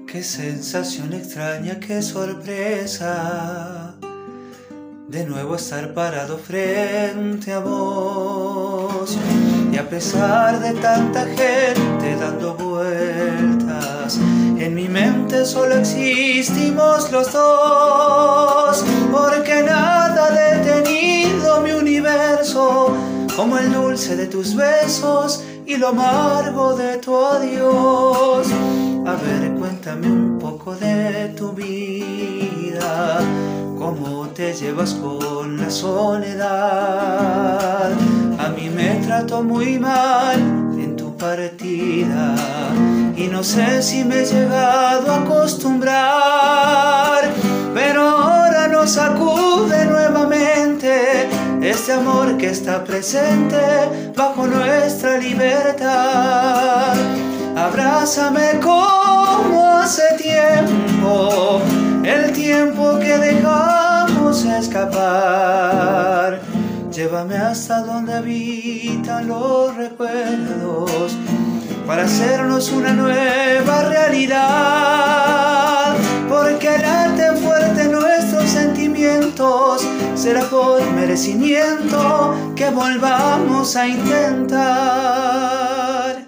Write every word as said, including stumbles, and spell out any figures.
Qué sensación extraña, qué sorpresa, de nuevo estar parado frente a vos. Y a pesar de tanta gente dando vueltas, en mi mente solo existimos los dos. Porque nada ha detenido mi universo, como el dulce de tus besos y lo amargo de tu adiós. A ver, cuéntame un poco de tu vida, cómo te llevas con la soledad. A mí me trató muy mal en tu partida y no sé si me he llegado a acostumbrar. Pero ahora nos sacude nuevamente este amor que está presente bajo nuestra libertad. Abrázame como hace tiempo, el tiempo que dejamos escapar. Llévame hasta donde habitan los recuerdos, para hacernos una nueva realidad. Porque late fuerte nuestros sentimientos, será por merecimiento que volvamos a intentar.